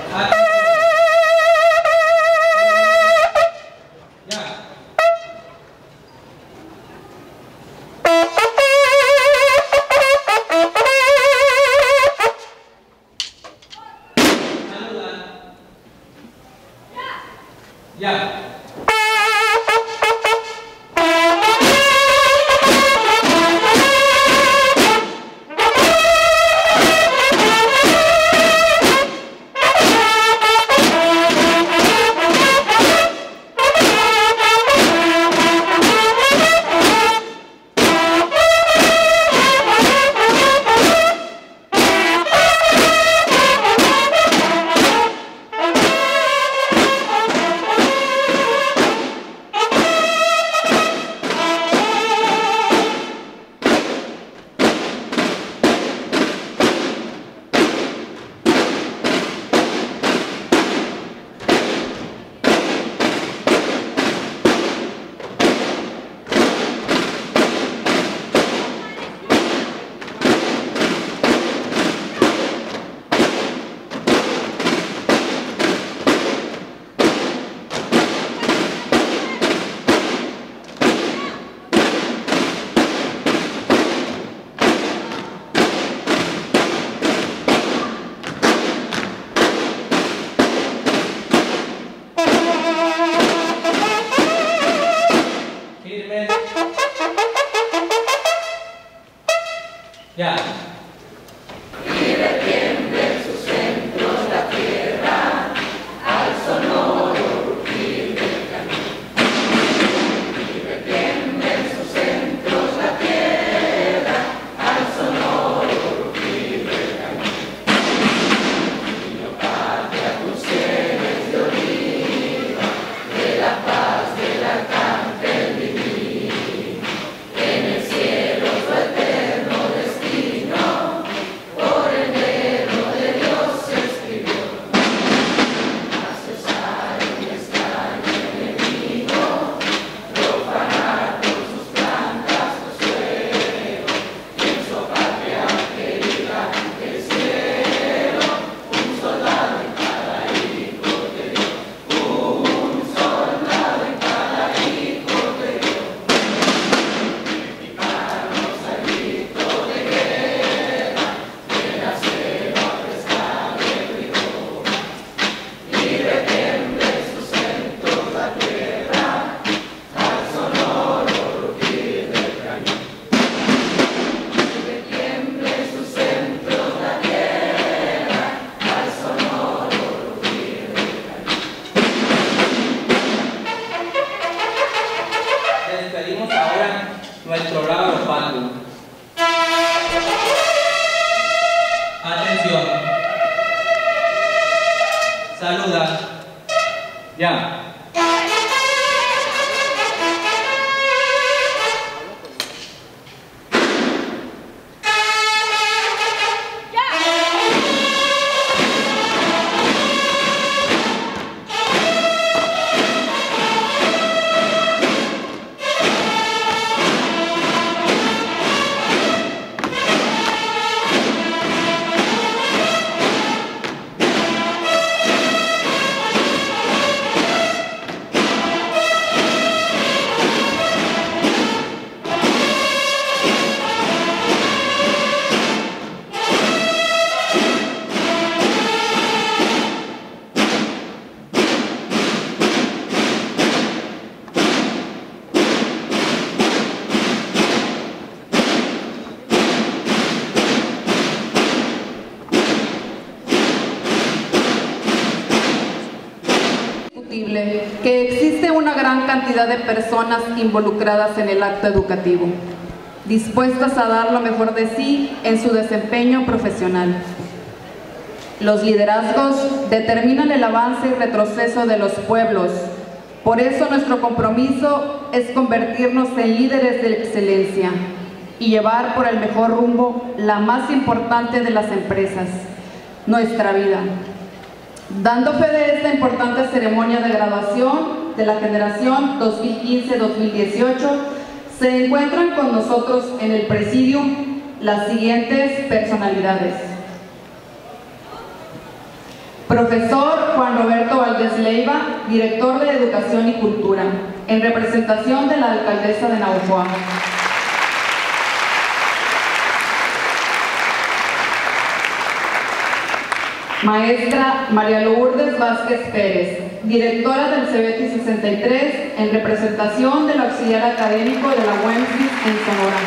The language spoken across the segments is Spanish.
Que existe una gran cantidad de personas involucradas en el acto educativo, dispuestas a dar lo mejor de sí en su desempeño profesional. Los liderazgos determinan el avance y retroceso de los pueblos. Por eso nuestro compromiso es convertirnos en líderes de excelencia y llevar por el mejor rumbo la más importante de las empresas, nuestra vida. Dando fe de esta importante ceremonia de graduación de la generación 2015-2018, se encuentran con nosotros en el presidium las siguientes personalidades: Profesor Juan Roberto Valdés Leiva, director de Educación y Cultura, en representación de la alcaldesa de Navojoa. Maestra María Lourdes Vázquez Pérez, directora del CEBETI 63, en representación del auxiliar académico de la UEMSIS en Sonora.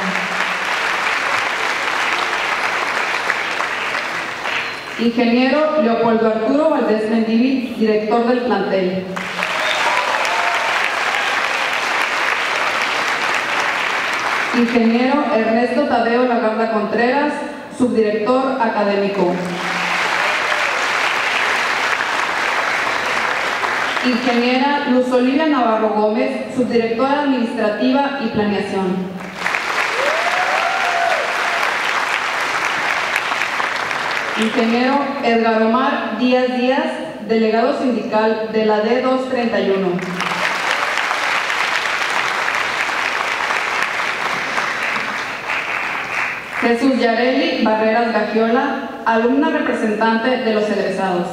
Ingeniero Leopoldo Arturo Valdés Mendívil, director del plantel. Ingeniero Ernesto Tadeo Lagarda Contreras, subdirector académico. Ingeniera Luz Olivia Navarro Gómez, subdirectora administrativa y planeación. Ingeniero Edgar Omar Díaz Díaz, delegado sindical de la D231. Jesús Yareli Barreras Gagiola, alumna representante de los egresados.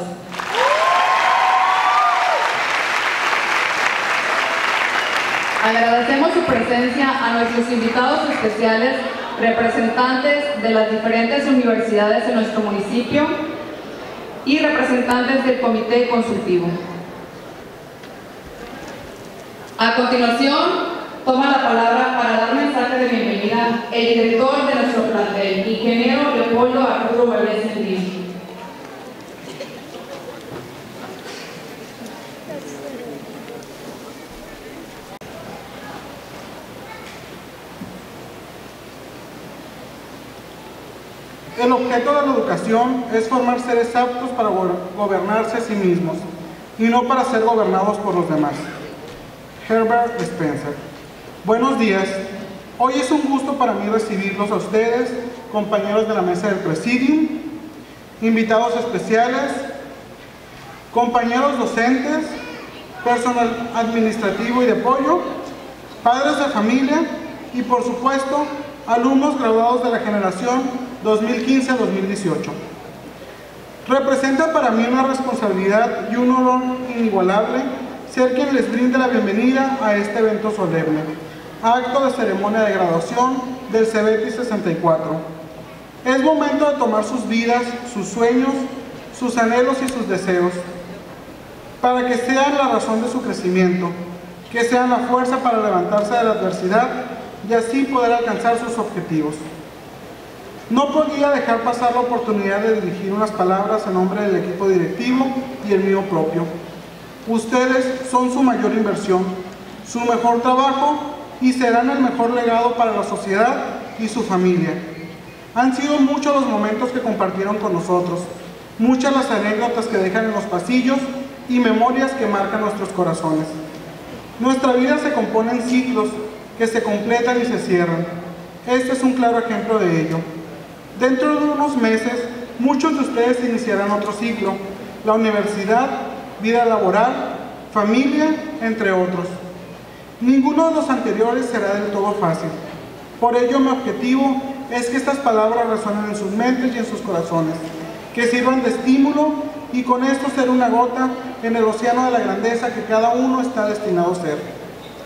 Agradecemos su presencia a nuestros invitados especiales, representantes de las diferentes universidades en nuestro municipio y representantes del Comité Consultivo. A continuación, toma la palabra para dar mensaje de bienvenida el director de nuestro plantel, ingeniero Leopoldo Arturo Valdés Mendívil. El objeto de la educación es formar seres aptos para gobernarse a sí mismos y no para ser gobernados por los demás. Herbert Spencer. Buenos días. Hoy es un gusto para mí recibirlos a ustedes, compañeros de la mesa del Presidium, invitados especiales, compañeros docentes, personal administrativo y de apoyo, padres de familia y, por supuesto, alumnos graduados de la generación 2015-2018. Representa para mí una responsabilidad y un honor inigualable ser quien les brinde la bienvenida a este evento solemne, acto de ceremonia de graduación del CEBETI 64. Es momento de tomar sus vidas, sus sueños, sus anhelos y sus deseos, para que sean la razón de su crecimiento, que sean la fuerza para levantarse de la adversidad y así poder alcanzar sus objetivos. No podía dejar pasar la oportunidad de dirigir unas palabras en nombre del equipo directivo y el mío propio. Ustedes son su mayor inversión, su mejor trabajo y serán el mejor legado para la sociedad y su familia. Han sido muchos los momentos que compartieron con nosotros, muchas las anécdotas que dejan en los pasillos y memorias que marcan nuestros corazones. Nuestra vida se compone en ciclos que se completan y se cierran. Este es un claro ejemplo de ello. Dentro de unos meses, muchos de ustedes iniciarán otro ciclo, la universidad, vida laboral, familia, entre otros. Ninguno de los anteriores será del todo fácil. Por ello, mi objetivo es que estas palabras resuenen en sus mentes y en sus corazones, que sirvan de estímulo y con esto ser una gota en el océano de la grandeza que cada uno está destinado a ser.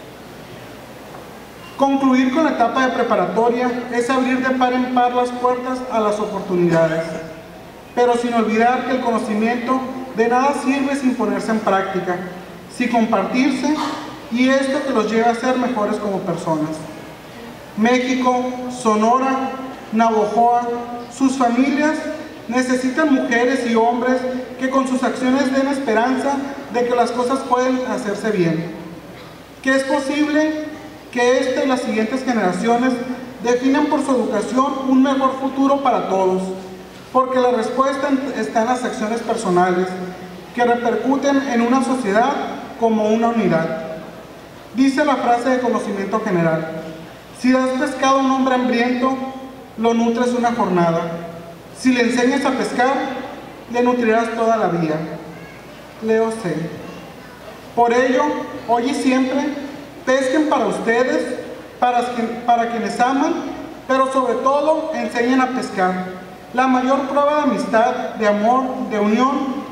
Concluir con la etapa de preparatoria es abrir de par en par las puertas a las oportunidades, pero sin olvidar que el conocimiento de nada sirve sin ponerse en práctica, sin compartirse, y esto que los lleva a ser mejores como personas. México, Sonora, Navojoa, sus familias necesitan mujeres y hombres que con sus acciones den esperanza de que las cosas pueden hacerse bien, que es posible que esta y las siguientes generaciones definan por su educación un mejor futuro para todos, porque la respuesta está en las acciones personales, que repercuten en una sociedad como una unidad. Dice la frase de conocimiento general: si das pescado a un hombre hambriento, lo nutres una jornada. Si le enseñas a pescar, le nutrirás toda la vida. Leo C. Por ello, hoy y siempre, pesquen para ustedes, para quienes aman, pero sobre todo enseñen a pescar. La mayor prueba de amistad, de amor, de unión,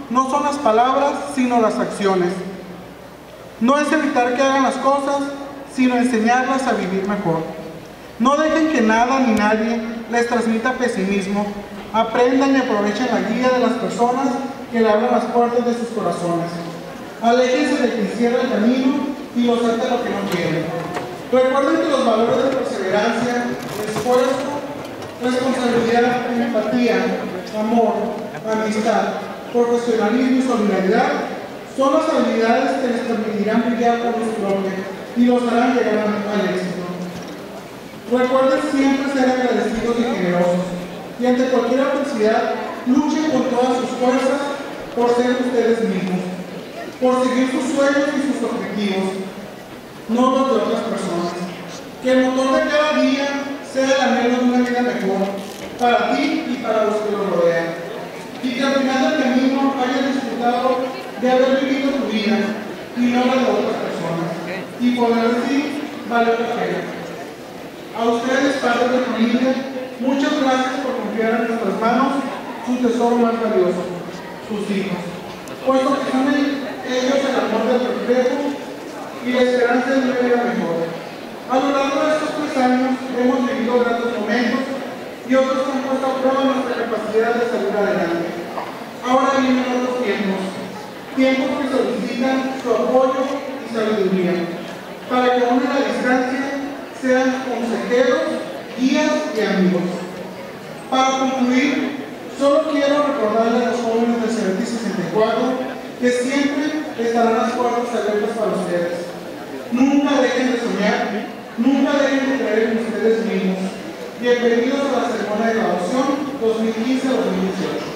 no son las palabras, sino las acciones. No es evitar que hagan las cosas, sino enseñarlas a vivir mejor. No dejen que nada ni nadie les transmita pesimismo. Aprendan y aprovechen la guía de las personas que le abran las puertas de sus corazones. Aléjense de quien cierra el camino y los ate lo que no quieren. Recuerden que los valores de perseverancia, esfuerzo, responsabilidad, empatía, amor, amistad, profesionalismo y solidaridad son las habilidades que les permitirán brillar por luz propia y los harán llegar al éxito. Recuerden siempre ser agradecidos y generosos, y ante cualquier adversidad luchen con todas sus fuerzas por ser ustedes mismos, por seguir sus sueños y sus objetivos, no los de otras personas. Que el motor de cada día sea el anhelo de una vida mejor para ti y para los que lo rodean, y que al final del camino hayas disfrutado de haber vivido tu vida y no la de otras personas, y poder decir, vale la pena. A ustedes, padres de familia, muchas gracias por confiar en nuestras manos su tesoro más valioso, sus hijos, puesto que son ellos el amor del reflejo y la esperanza de una vida mejor. A lo largo de estos 3 años hemos vivido grandes momentos y otros han puesto a prueba nuestra capacidad de salir adelante. Ahora vienen otros tiempos que solicitan su apoyo y sabiduría, para que aún a la distancia sean consejeros, guías y amigos. Para concluir, solo quiero recordarle a los jóvenes del CEBETI 64 que siempre estarán las puertas abiertas para ustedes. Nunca dejen de soñar, nunca dejen de creer en ustedes mismos. Bienvenidos a la ceremonia de graduación 2015-2018.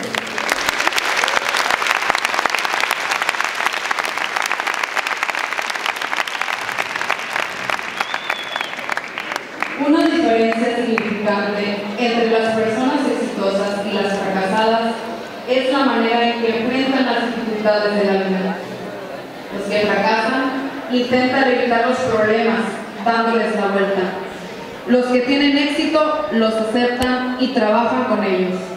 Una diferencia significante entre las personas exitosas y las fracasadas es la manera en que enfrentan las dificultades de la vida. Los que fracasan intentan evitar los problemas, dándoles la vuelta. Los que tienen éxito los aceptan y trabajan con ellos.